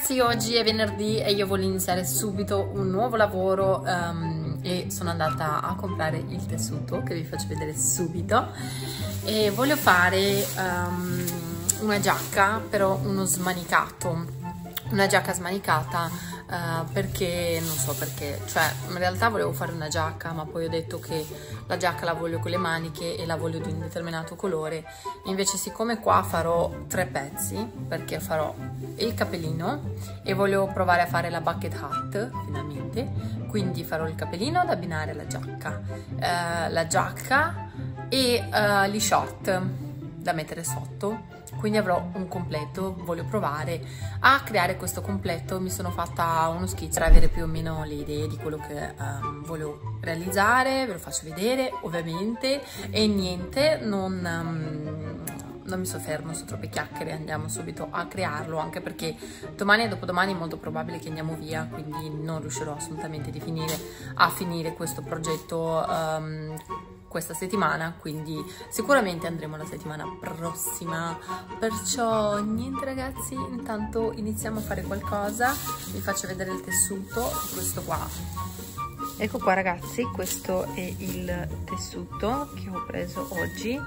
ragazzi, oggi è venerdì e io voglio iniziare subito un nuovo lavoro e sono andata a comprare il tessuto che vi faccio vedere subito e voglio fare una giacca, però uno smanicato, una giacca smanicata perché non so perché, cioè in realtà volevo fare una giacca ma poi ho detto che la giacca la voglio con le maniche e la voglio di un determinato colore. Invece siccome qua farò 3 pezzi, perché farò il capellino e voglio provare a fare la bucket hat finalmente, quindi farò il capellino da abbinare alla giacca, la giacca e gli short da mettere sotto, quindi avrò un completo. Voglio provare a creare questo completo, mi sono fatta uno schizzo per avere più o meno le idee di quello che voglio realizzare, ve lo faccio vedere ovviamente e niente, non mi soffermo su troppe chiacchiere, andiamo subito a crearlo, anche perché domani e dopodomani è molto probabile che andiamo via, quindi non riuscirò assolutamente a finire questo progetto questa settimana, quindi sicuramente andremo la settimana prossima. Perciò niente ragazzi, intanto iniziamo a fare qualcosa, vi faccio vedere il tessuto, questo qua. Ecco qua ragazzi, questo è il tessuto che ho preso oggi.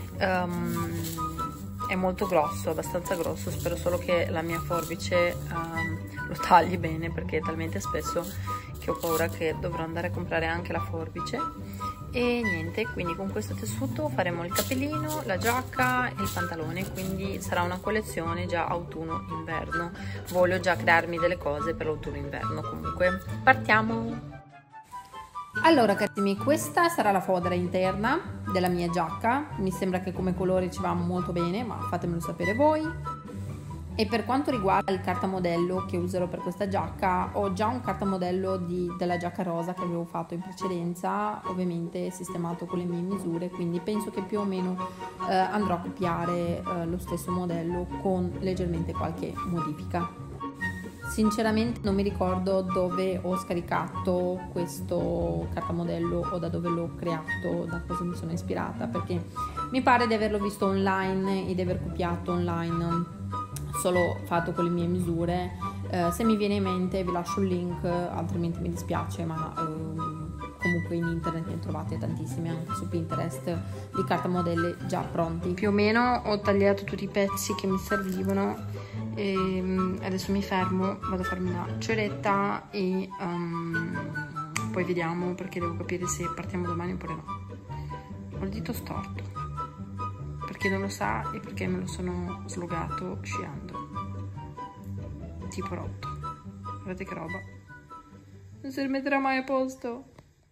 È molto grosso, abbastanza grosso, spero solo che la mia forbice lo tagli bene, perché è talmente spesso che ho paura che dovrò andare a comprare anche la forbice. E niente, quindi con questo tessuto faremo il capellino, la giacca e il pantalone, quindi sarà una collezione già autunno-inverno. Voglio già crearmi delle cose per l'autunno-inverno. Comunque partiamo! Allora carissimi, questa sarà la fodera interna della mia giacca, mi sembra che come colore ci va molto bene, ma fatemelo sapere voi. E per quanto riguarda il cartamodello che userò per questa giacca, ho già un cartamodello della giacca rosa che avevo fatto in precedenza, ovviamente sistemato con le mie misure, quindi penso che più o meno andrò a copiare lo stesso modello con leggermente qualche modifica. Sinceramente non mi ricordo dove ho scaricato questo cartamodello o da dove l'ho creato, da cosa mi sono ispirata, perché mi pare di averlo visto online e di aver copiato online, solo fatto con le mie misure. Se mi viene in mente vi lascio il link, altrimenti mi dispiace, ma comunque in internet ne trovate tantissime, anche su Pinterest, di cartamodelli già pronti. Più o meno ho tagliato tutti i pezzi che mi servivano e adesso mi fermo, vado a farmi una ceretta e poi vediamo, perché devo capire se partiamo domani oppure no. Ho il dito storto, per chi non lo sa, e perché me lo sono slogato sciando, tipo rotto. Guardate che roba, non si rimetterà mai a posto.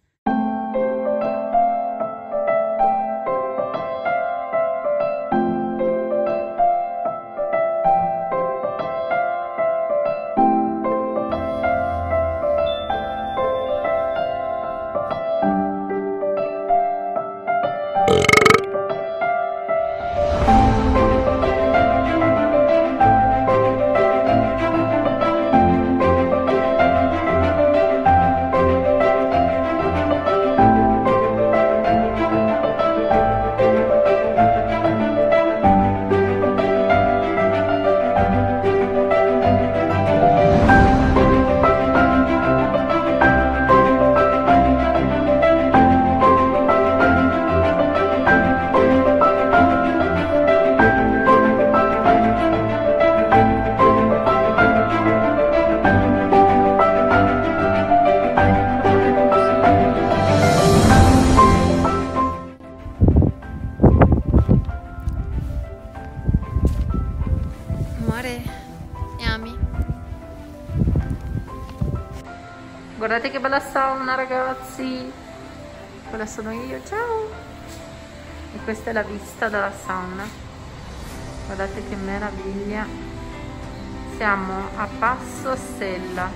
Guardate che bella sauna ragazzi, quella sono io, ciao! E questa è la vista dalla sauna, guardate che meraviglia, siamo a Passo Sella,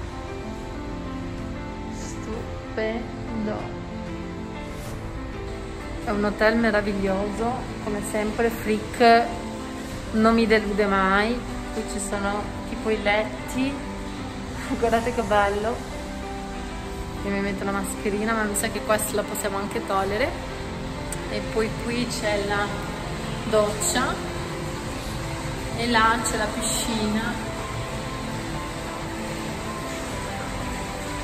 stupendo, è un hotel meraviglioso, come sempre Frick non mi delude mai. Qui ci sono tipo i letti, guardate che bello. Io mi metto la mascherina, ma mi sa che questa la possiamo anche togliere. E poi qui c'è la doccia e là c'è la piscina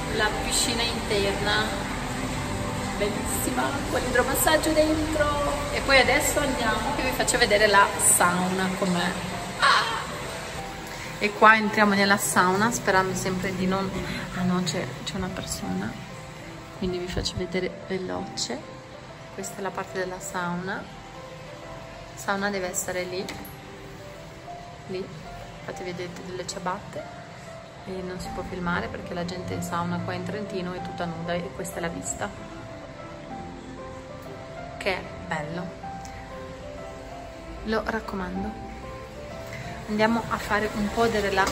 la piscina interna, bellissima, con l'idromassaggio dentro. E poi adesso andiamo che vi faccio vedere la sauna com'è. E qua entriamo nella sauna sperando sempre di non... Ah no, c'è una persona, quindi vi faccio vedere veloce. Questa è la parte della sauna. La sauna deve essere lì, infatti vedete delle ciabatte e non si può filmare perché la gente in sauna qua in Trentino è tutta nuda e questa è la vista, che è bello, lo raccomando. Andiamo a fare un po' di relax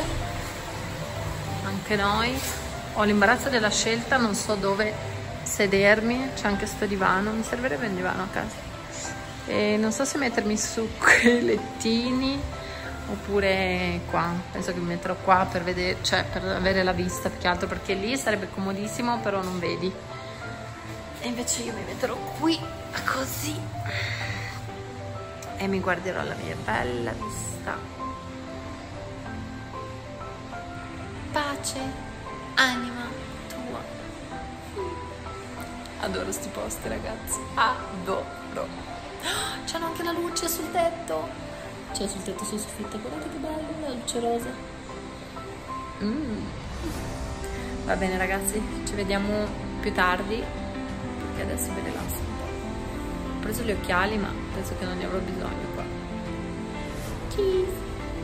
anche noi. Ho l'imbarazzo della scelta, non so dove sedermi, c'è anche sto divano, mi servirebbe un divano a casa e non so se mettermi su quei lettini oppure qua. Penso che mi metterò qua per vedere, cioè per avere la vista più che altro, perché lì sarebbe comodissimo però non vedi, e invece io mi metterò qui così e mi guarderò la mia bella vista. Pace, anima tua. Adoro sti posti, ragazzi, adoro. C'hanno anche la luce sul tetto, cioè sul tetto, sul soffitto. Guardate che bello, la luce rosa. Va bene ragazzi, ci vediamo più tardi perché adesso mi rilasso un po'. Ho preso gli occhiali ma penso che non ne avrò bisogno qua. Cheese.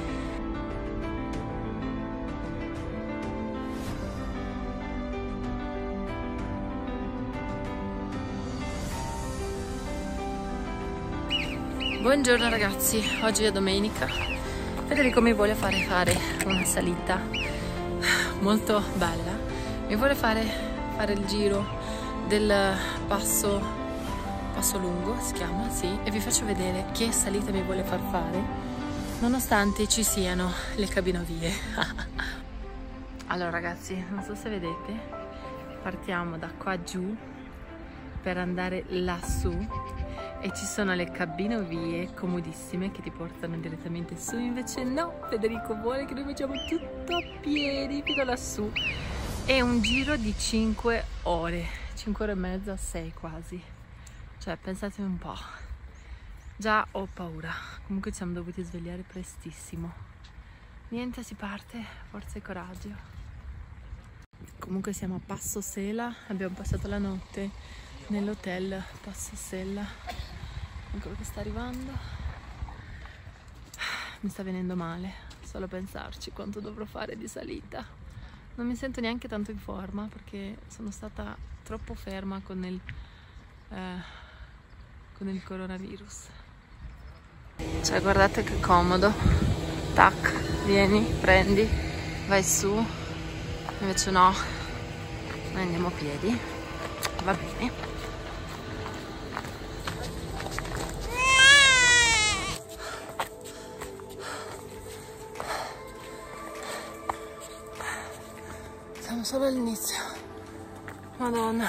Buongiorno ragazzi, oggi è domenica. Federico mi vuole fare una salita molto bella. Mi vuole fare il giro del passo lungo, si chiama, sì, e vi faccio vedere che salita mi vuole far fare, nonostante ci siano le cabinovie. Allora ragazzi, non so se vedete, partiamo da qua giù per andare lassù e ci sono le cabinovie comodissime che ti portano direttamente su. Invece no, Federico vuole che noi facciamo tutto a piedi fino lassù. È un giro di 5 ore, 5 ore e mezza, 6 quasi. Cioè pensate un po', già ho paura. Comunque ci siamo dovuti svegliare prestissimo. Niente, si parte, forza e coraggio. Comunque siamo a Passo Sela, abbiamo passato la notte nell'hotel Passo Sela. Ancora che sta arrivando. Mi sta venendo male solo pensarci quanto dovrò fare di salita. Non mi sento neanche tanto in forma perché sono stata troppo ferma con il coronavirus. Cioè guardate che comodo. Tac, vieni, prendi, vai su. Invece no, noi andiamo a piedi. Va bene. Siamo solo all'inizio. Madonna,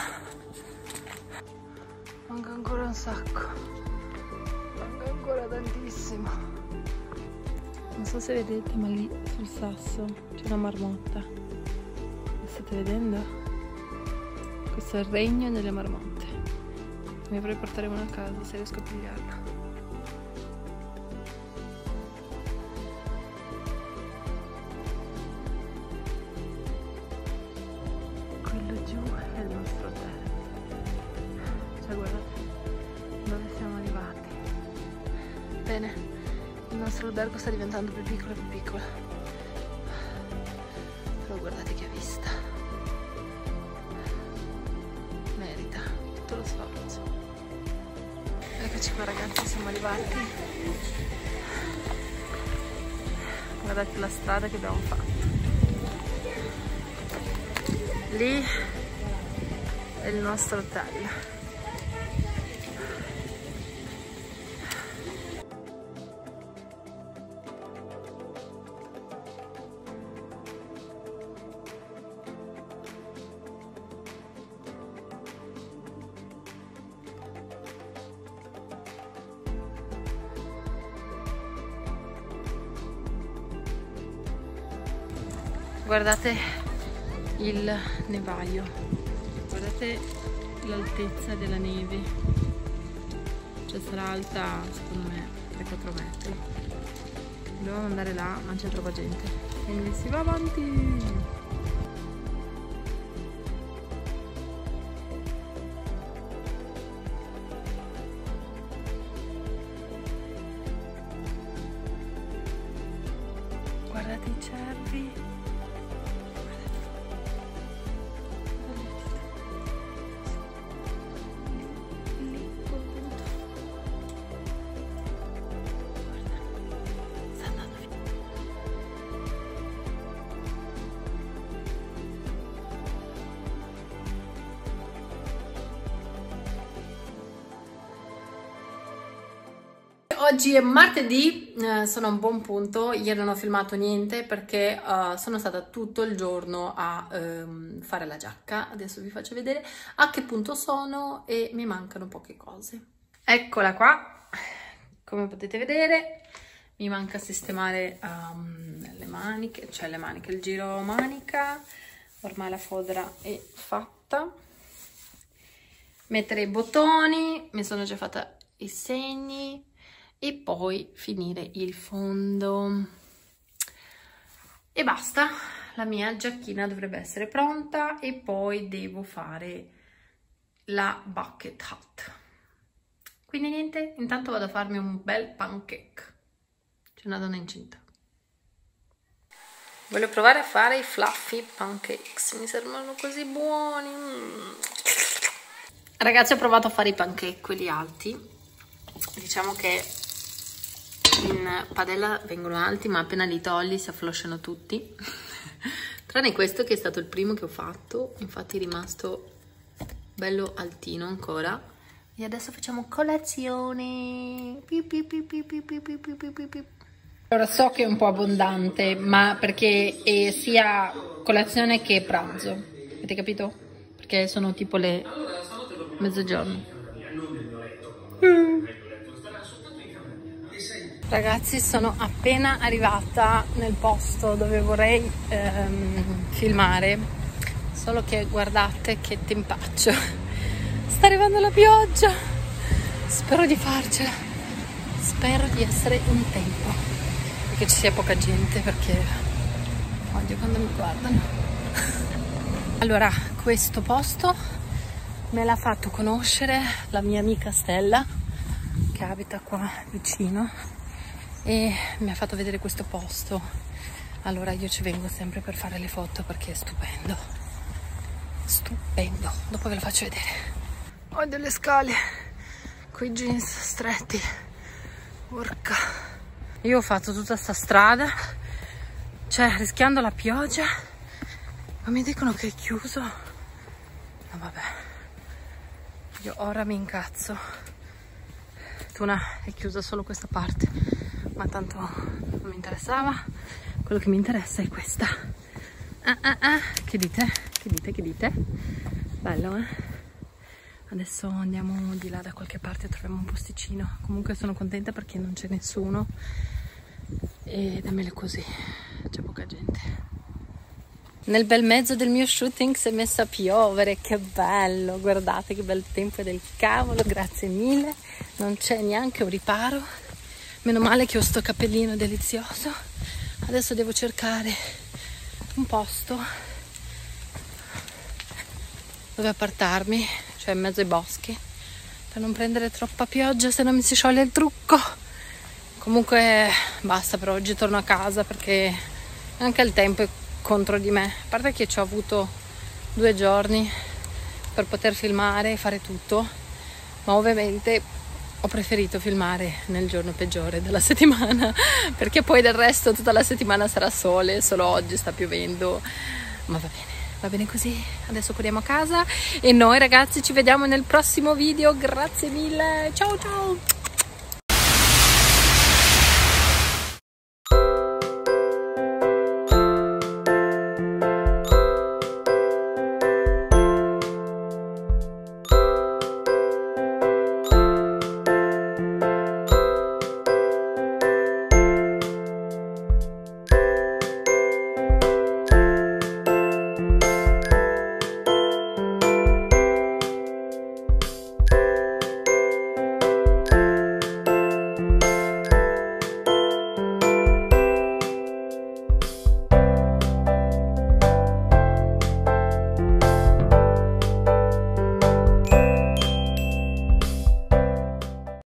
manca ancora un sacco, manca ancora tantissimo. Non so se vedete, ma lì sul sasso c'è una marmotta. Lo state vedendo? Questo è il regno delle marmotte. Mi vorrei portare una a casa se riesco a pigliarla. Giù è il nostro hotel, cioè guardate dove siamo arrivati. Bene, il nostro albergo sta diventando più piccolo e più piccolo, però guardate che vista, merita tutto lo sforzo. Eccoci qua ragazzi, siamo arrivati, guardate la strada che abbiamo fatto. Lì è il nostro hotel. Guardate il nevaio. Guardate l'altezza della neve, cioè sarà alta secondo me 3-4 metri. Dovevamo andare là ma c'è troppa gente, quindi si va avanti. Guardate i cervi. Oggi è martedì, sono a un buon punto. Ieri non ho filmato niente perché sono stata tutto il giorno a fare la giacca. Adesso vi faccio vedere a che punto sono e mi mancano poche cose. Eccola qua, come potete vedere mi manca sistemare le maniche, cioè le maniche, il giro manica. Ormai la fodera è fatta. Mettere i bottoni, mi sono già fatta i segni. E poi finire il fondo e basta. La mia giacchina dovrebbe essere pronta e poi devo fare la bucket hat. Quindi niente, intanto vado a farmi un bel pancake. C'è una donna incinta. Voglio provare a fare i fluffy pancakes, mi sembrano così buoni. Ragazzi, ho provato a fare i pancake, quelli alti. Diciamo che in padella vengono alti, ma appena li togli si afflosciano tutti. Tranne questo che è stato il primo che ho fatto, infatti è rimasto bello altino ancora. E adesso facciamo colazione. Allora, so che è un po' abbondante, ma perché è sia colazione che pranzo. Avete capito? Perché sono tipo le mezzogiorno. Ragazzi, sono appena arrivata nel posto dove vorrei filmare, solo che guardate che tempaccio. Sta arrivando la pioggia, spero di farcela, spero di essere in tempo e che ci sia poca gente perché odio quando mi guardano. Allora, questo posto me l'ha fatto conoscere la mia amica Stella, che abita qua vicino, e mi ha fatto vedere questo posto. Allora io ci vengo sempre per fare le foto perché è stupendo, stupendo. Dopo ve lo faccio vedere. Ho delle scale con i jeans stretti, porca. Io ho fatto tutta sta strada, cioè rischiando la pioggia, ma mi dicono che è chiuso. No vabbè, io ora mi incazzo. Tuna, è chiusa solo questa parte, ma tanto non mi interessava. Quello che mi interessa è questa. Che dite? Che dite? Che dite? Bello, eh? Adesso andiamo di là da qualche parte e troviamo un posticino. Comunque sono contenta perché non c'è nessuno ed è meglio così, c'è poca gente. Nel bel mezzo del mio shooting si è messa a piovere, che bello, guardate che bel tempo del cavolo, grazie mille, non c'è neanche un riparo, meno male che ho sto cappellino delizioso. Adesso devo cercare un posto dove appartarmi, cioè in mezzo ai boschi, per non prendere troppa pioggia, se no mi si scioglie il trucco. Comunque basta, per oggi torno a casa perché anche il tempo è contro di me, a parte che ci ho avuto 2 giorni per poter filmare e fare tutto, ma ovviamente ho preferito filmare nel giorno peggiore della settimana perché poi del resto tutta la settimana sarà sole, solo oggi sta piovendo, ma va bene così. Adesso corriamo a casa e noi ragazzi ci vediamo nel prossimo video, grazie mille, ciao ciao.